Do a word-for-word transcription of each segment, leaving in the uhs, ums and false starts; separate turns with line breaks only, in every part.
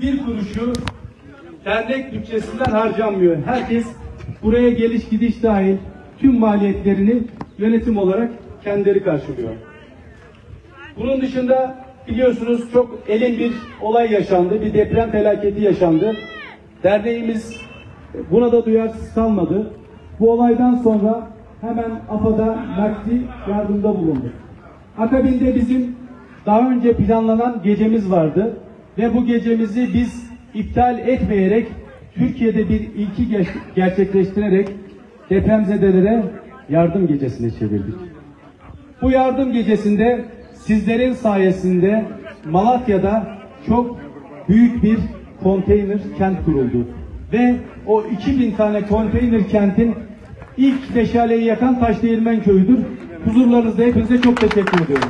bir kuruşu dernek bütçesinden harcanmıyor. Herkes buraya geliş gidiş dahil tüm maliyetlerini yönetim olarak kendileri karşılıyor. Bunun dışında biliyorsunuz çok elin bir olay yaşandı, bir deprem felaketi yaşandı. Derneğimiz buna da duyarsız kalmadı. Bu olaydan sonra hemen AFAD'a nakdi yardımda bulundu. Akabinde bizim daha önce planlanan gecemiz vardı ve bu gecemizi biz iptal etmeyerek Türkiye'de bir ilki gerçekleştirerek depremzedelere yardım gecesine çevirdik. Bu yardım gecesinde sizlerin sayesinde Malatya'da çok büyük bir konteyner kent kuruldu. Ve o iki bin tane konteyner kentin ilk meşaleyi yakan Taşdeğirmen Köyü'dür. Huzurlarınızda hepinize çok teşekkür ediyorum.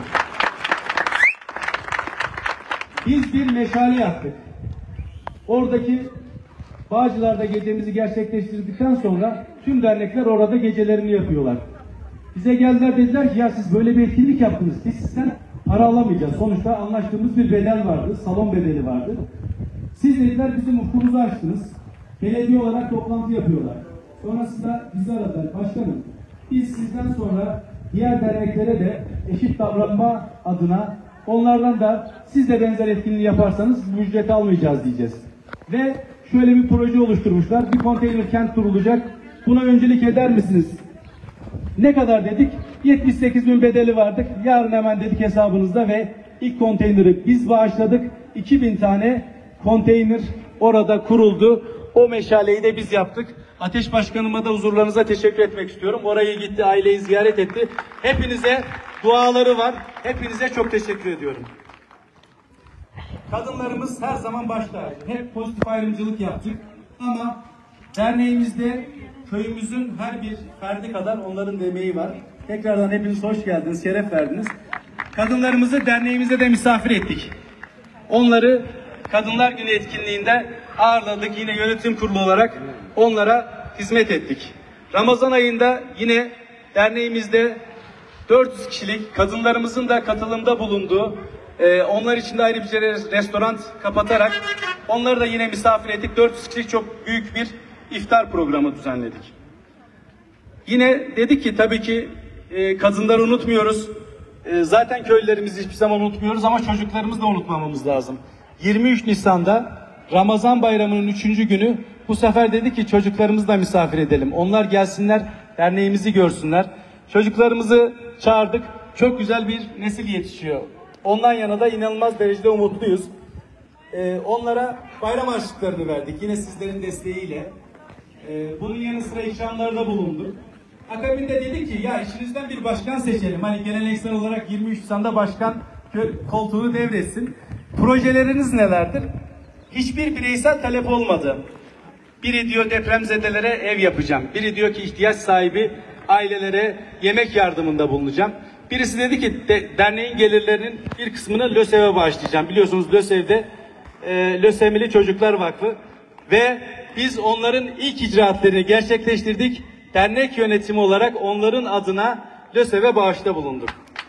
Biz bir meşale yaktık. Oradaki Bağcılar'da gecemizi gerçekleştirdikten sonra tüm dernekler orada gecelerini yapıyorlar. Bize geldiler, dediler ki ya siz böyle bir etkinlik yaptınız. Biz sizden para alamayacağız. Sonuçta anlaştığımız bir bedel vardı. Salon bedeli vardı. Siz dediler bizim ufkumuzu açtınız. Belediye olarak toplantı yapıyorlar. Sonrasında bizi aradılar. Başkanım biz sizden sonra diğer derneklere de eşit davranma adına onlardan da siz de benzer etkinliği yaparsanız bu ücreti almayacağız diyeceğiz. Ve şöyle bir proje oluşturmuşlar. Bir konteyner kent kurulacak. Buna öncelik eder misiniz? Ne kadar dedik? yetmiş sekiz bin bedeli vardık. Yarın hemen dedik hesabınızda ve ilk konteyneri biz bağışladık. iki bin tane konteyner orada kuruldu. O meşaleyi de biz yaptık. Ateş Başkanıma da huzurlarınıza teşekkür etmek istiyorum. Oraya gitti, aileyi ziyaret etti. Hepinize duaları var. Hepinize çok teşekkür ediyorum. Kadınlarımız her zaman başta. Hep pozitif ayrımcılık yaptık. Ama derneğimizde köyümüzün her bir ferdi kadar onların da emeği var. Tekrardan hepiniz hoş geldiniz, şeref verdiniz. Kadınlarımızı derneğimize de misafir ettik. Onları Kadınlar Günü etkinliğinde ağırladık. Yine yönetim kurulu olarak onlara hizmet ettik. Ramazan ayında yine derneğimizde dört yüz kişilik kadınlarımızın da katılımda bulunduğu, e, onlar için de ayrı bir restoran kapatarak onları da yine misafir ettik. dört yüz kişilik çok büyük bir iftar programı düzenledik. Yine dedik ki tabii ki e, kadınları unutmuyoruz. E, zaten köylülerimizi hiçbir zaman unutmuyoruz ama çocuklarımızı da unutmamamız lazım. yirmi üç Nisan'da Ramazan Bayramı'nın üçüncü günü bu sefer dedik ki çocuklarımızı da misafir edelim. Onlar gelsinler, derneğimizi görsünler. Çocuklarımızı çağırdık. Çok güzel bir nesil yetişiyor. Ondan yana da inanılmaz derecede umutluyuz. Ee, onlara bayram harçlıklarını verdik. Yine sizlerin desteğiyle. Ee, bunun yanı sıra ikramlarda bulunduk. Akabinde dedik ki ya içinizden bir başkan seçelim. Hani geleneksel olarak yirmi üç Nisan'da başkan koltuğunu devretsin. Projeleriniz nelerdir? Hiçbir bireysel talep olmadı. Biri diyor depremzedelere ev yapacağım. Biri diyor ki ihtiyaç sahibi ailelere yemek yardımında bulunacağım. Birisi dedi ki de, derneğin gelirlerinin bir kısmını LÖSEV'e bağışlayacağım. Biliyorsunuz LÖSEV'de e, Lösemili Çocuklar Vakfı ve biz onların ilk icraatlarını gerçekleştirdik. Dernek yönetimi olarak onların adına LÖSEV'e bağışta bulunduk.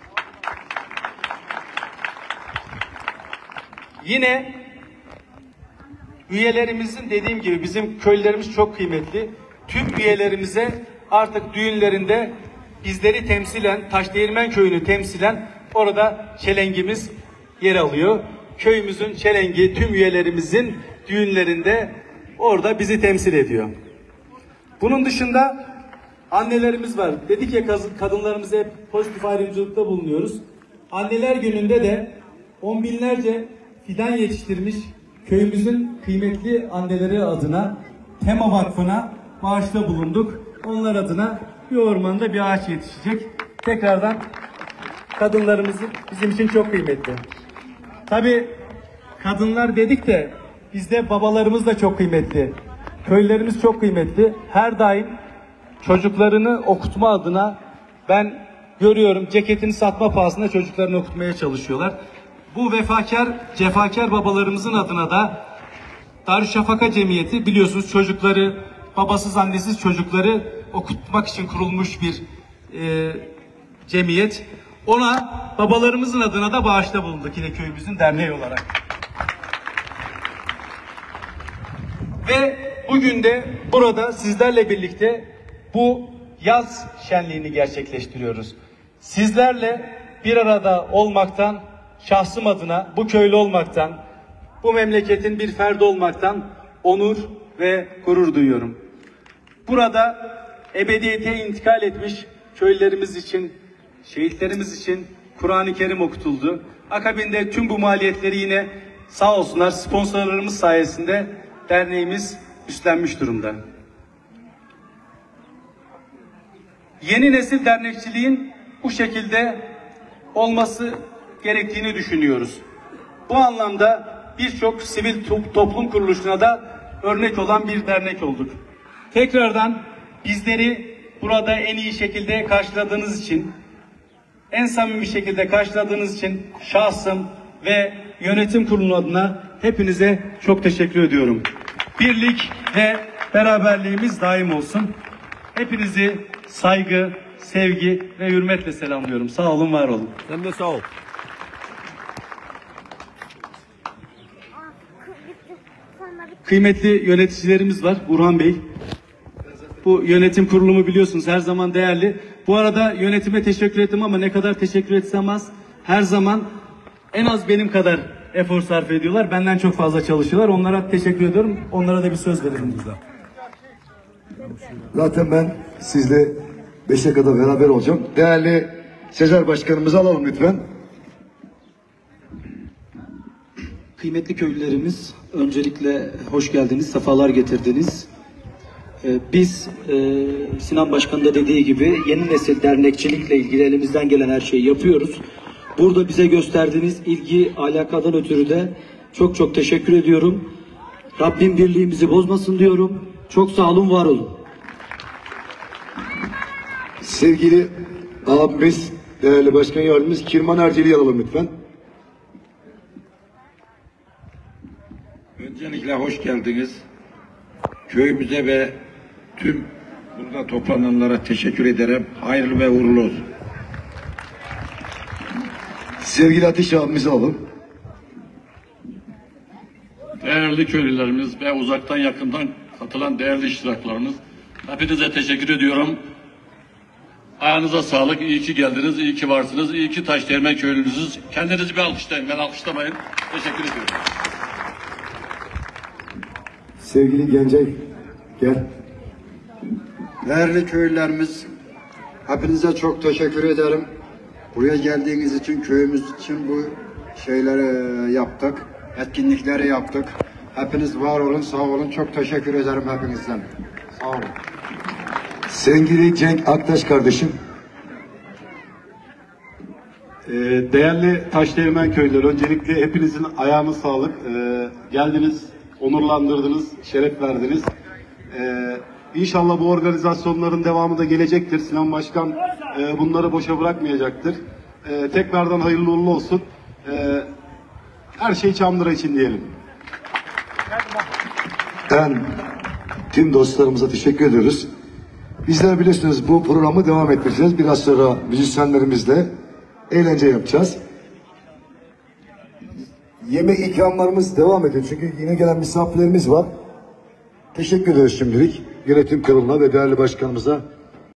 Yine üyelerimizin dediğim gibi bizim köylülerimiz çok kıymetli. Tüm üyelerimize artık düğünlerinde bizleri temsilen, Taşdeğirmen Köyü'nü temsilen orada çelengimiz yer alıyor. Köyümüzün çelengi tüm üyelerimizin düğünlerinde orada bizi temsil ediyor. Bunun dışında annelerimiz var. Dedik ya kadınlarımıza hep pozitif ayrımcılıkta bulunuyoruz. Anneler Günü'nde de on binlerce fidan yetiştirmiş köyümüzün kıymetli anneleri adına Tema Vakfı'na bağışta bulunduk. Onlar adına bir ormanda bir ağaç yetişecek. Tekrardan kadınlarımız bizim için çok kıymetli. Tabii kadınlar dedik de bizde babalarımız da çok kıymetli. Köylerimiz çok kıymetli. Her daim çocuklarını okutma adına ben görüyorum ceketini satma pahasına çocuklarını okutmaya çalışıyorlar. Bu vefakar, cefakar babalarımızın adına da Darüşşafaka Cemiyeti biliyorsunuz çocukları, babasız annesiz çocukları okutmak için kurulmuş bir e, cemiyet. Ona babalarımızın adına da bağışta bulunduk yine köyümüzün derneği olarak. Ve bugün de burada sizlerle birlikte bu yaz şenliğini gerçekleştiriyoruz. Sizlerle bir arada olmaktan, şahsım adına bu köylü olmaktan, bu memleketin bir ferdi olmaktan onur ve gurur duyuyorum. Burada ebediyete intikal etmiş köylülerimiz için, şehitlerimiz için Kur'an-ı Kerim okutuldu. Akabinde tüm bu maliyetleri yine sağ olsunlar sponsorlarımız sayesinde derneğimiz üstlenmiş durumda. Yeni nesil dernekçiliğin bu şekilde olması gerektiğini düşünüyoruz. Bu anlamda birçok sivil toplum kuruluşuna da örnek olan bir dernek olduk. Tekrardan bizleri burada en iyi şekilde karşıladığınız için, en samimi şekilde karşıladığınız için şahsım ve yönetim kurulu adına hepinize çok teşekkür ediyorum. Birlik ve beraberliğimiz daim olsun. Hepinizi saygı, sevgi ve hürmetle selamlıyorum. Sağ olun, var olun.
Sen de sağ ol.
Kıymetli yöneticilerimiz var. Burhan Bey. Bu yönetim kurulumu biliyorsunuz her zaman değerli. Bu arada yönetime teşekkür ettim ama ne kadar teşekkür etsem az. Her zaman en az benim kadar efor sarf ediyorlar. Benden çok fazla çalışıyorlar. Onlara teşekkür ediyorum. Onlara da bir söz verelim burada.
Zaten ben sizle beşe kadar beraber olacağım. Değerli Sezer Başkanımızı alalım lütfen.
Kıymetli köylülerimiz, öncelikle hoş geldiniz, sefalar getirdiniz. Ee, biz e, Sinan Başkan da dediği gibi yeni nesil dernekçilikle ilgili elimizden gelen her şeyi yapıyoruz. Burada bize gösterdiğiniz ilgi, alakadan ötürü de çok çok teşekkür ediyorum. Rabbim birliğimizi bozmasın diyorum. Çok sağ olun, var olun.
Sevgili abimiz, değerli başkan yardımcımız Kirman Erceli'yi alalım lütfen.
Öncelikle hoş geldiniz. Köyümüze ve tüm burada toplananlara teşekkür ederim. Hayırlı ve uğurlu olsun.
Sevgili Ateş abimizi alalım.
Değerli köylülerimiz ve uzaktan yakından katılan değerli iştiraklarımız, hepinize teşekkür ediyorum. Ayağınıza sağlık, iyi ki geldiniz, iyi ki varsınız, iyi ki Taşdeğmen köylünüzüz. Kendinizi bir alkışlayın, ben alkışlamayın. Teşekkür ediyorum.
Sevgili Gencay, gel.
Değerli köylülerimiz, hepinize çok teşekkür ederim. Buraya geldiğiniz için, köyümüz için bu şeyleri yaptık, etkinlikleri yaptık. Hepiniz var olun, sağ olun. Çok teşekkür ederim hepinizden. Sağ olun.
Sevgili Cenk Aktaş kardeşim.
Ee, değerli Taşdeğmen köylüleri, öncelikle hepinizin ayağına sağlık. Ee, geldiniz, onurlandırdınız, şeref verdiniz. Ee, İnşallah bu organizasyonların devamı da gelecektir. Sinan Başkan e, bunları boşa bırakmayacaktır. E, tekrardan hayırlı uğurlu olsun. E, her şey Çamlıra için diyelim.
Ben tüm dostlarımıza teşekkür ediyoruz. Bizler biliyorsunuz bu programı devam ettireceğiz. Biraz sonra müzisyenlerimizle eğlence yapacağız. Yemek ikramlarımız devam ediyor. Çünkü yine gelen misafirlerimiz var. Teşekkür ediyoruz şimdilik yönetim kuruluna ve değerli başkanımıza.